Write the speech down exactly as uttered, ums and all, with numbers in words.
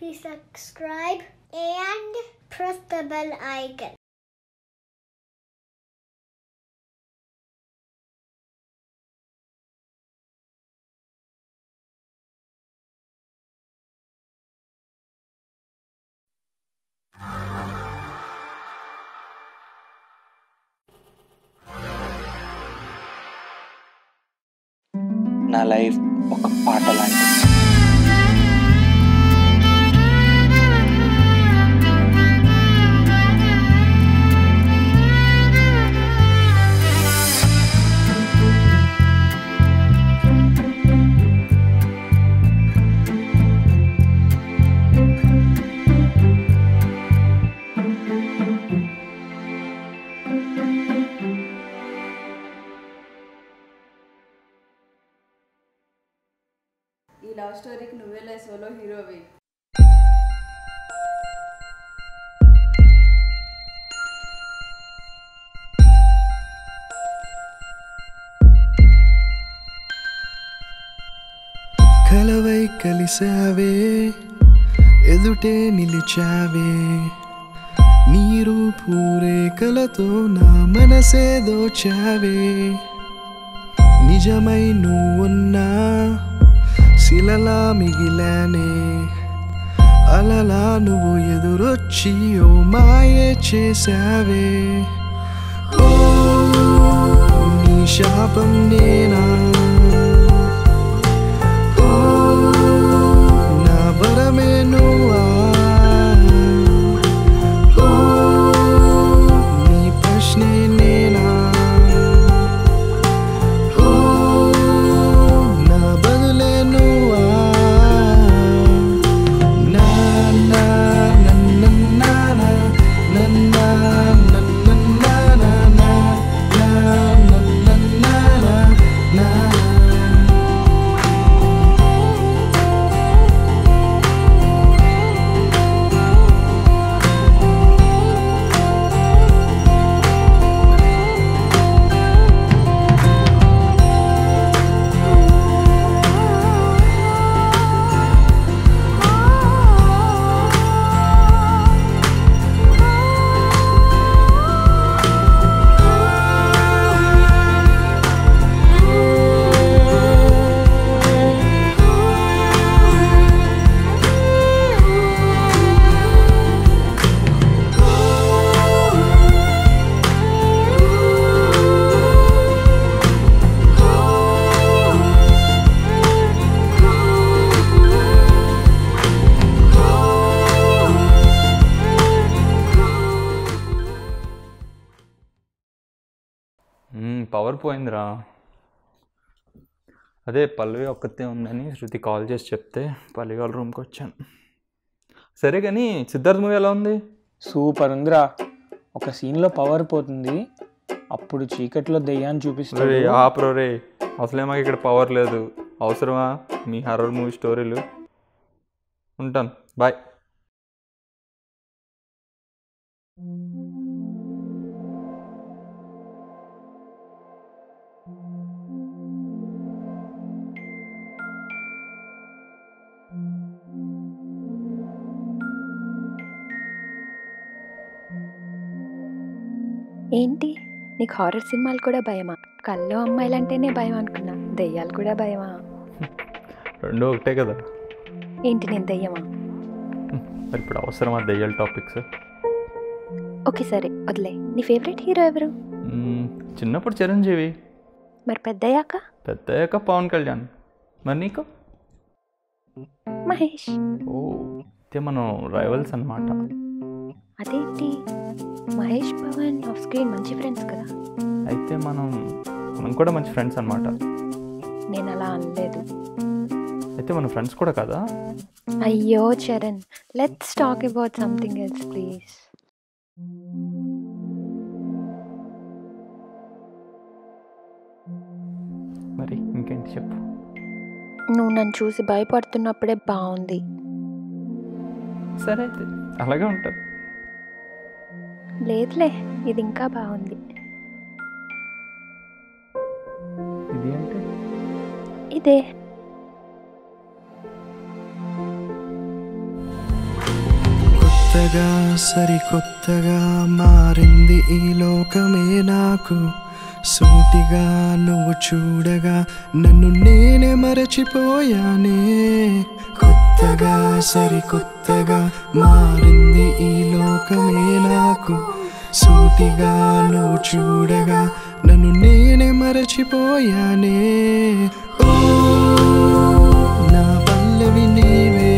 please subscribe and press the bell icon. నా life ఒక పాట లాంటిది. ఈ లవ్ స్టోరీకి నువ్వేలే సోలో హీరోవి. కలవై కలిసావే ఎదుటే నిలిచావే నీరు పూరేకలతో నా మనసే దోచావే నిజమై నువ్వున్నా శిలలా మిగిలానే అలలా నువ్వు ఎదురొచ్చి ఓ మాయే చేసావే ఓ నీ శాపం నేనా ఓ నా వరమే నువ్వా ఓ నీ ప్రశ్నే నేనా పవర్ పోయిందిరా. అదే పల్లవి ఒక్కతే ఉందని శృతి కాల్ చేసి చెప్తే పల్లవి వాళ్ళ రూమ్కి వచ్చాను. సరే కానీ సిద్ధార్థ్ మూవీ ఎలా ఉంది? సూపర్ ఉందిరా. ఒక సీన్లో పవర్ పోతుంది, అప్పుడు చీకట్లో దెయ్యాన్ని చూపిస్తుంది. ఆప్రో రే, అసలే మాకు ఇక్కడ పవర్ లేదు. అవసరమా మీ హర్రర్ మూవీ స్టోరీలు? ఉంటాను, బాయ్. ఏంటి నీకు హారర్ సినిమాలు కూడా భయమా? కల్లో అమ్మాయిలంటేనే భయం అనుకున్నా, దెయ్యాలు కూడా భయమా? రెండు ఒకటే కదా. ఏంటి నేను దెయ్యమా? మరి ఇప్పుడు అవసరమా దెయ్యాల టాపిక్స్? ఓకే సరే వదిలే. నీ ఫేవరెట్ హీరో ఎవరు? చిన్నప్పుడు చిరంజీవి. మరి పెద్దయ్యాక? పెద్దయ్యాక పవన్ కళ్యాణ్. మరి నీకు? మహేష్. ఓ, అయితే మనం రైవల్స్ అన్నమాట. అదేంటి, మహేష్ పవన్ ఆఫ్ స్క్రీన్ మంచి ఫ్రెండ్స్ కదా. అయితే మనం మనం కూడా మంచి ఫ్రెండ్స్ అన్నమాట. నేను అలా అనలేదు. అయితే మన ఫ్రెండ్స్ కూడా కదా? అయ్యో Charan, let's talk about something else please. మరి ఇంకేంటి చెప్పు. నువ్వు నన్ను చూసి భయపడుతున్నప్పుడే బాగుంది. సరే అయితే అలాగే ఉంటుంది. లేదులే, ఇది ఇంకా బాగుంది. ఇది అంటే ఇదే. కొత్తగా సరికొత్తగా మారింది ఈ లోకమే నాకు సూటిగా నువ్వు చూడగా నన్ను నేనే మరచిపోయానే కొత్తగా సరికొత్తగా మారింది ఈ లోకమే నాకు సూటిగా నువ్వు చూడగా నన్ను నేనే మరచిపోయానే ఓ నా పల్లవి నీవే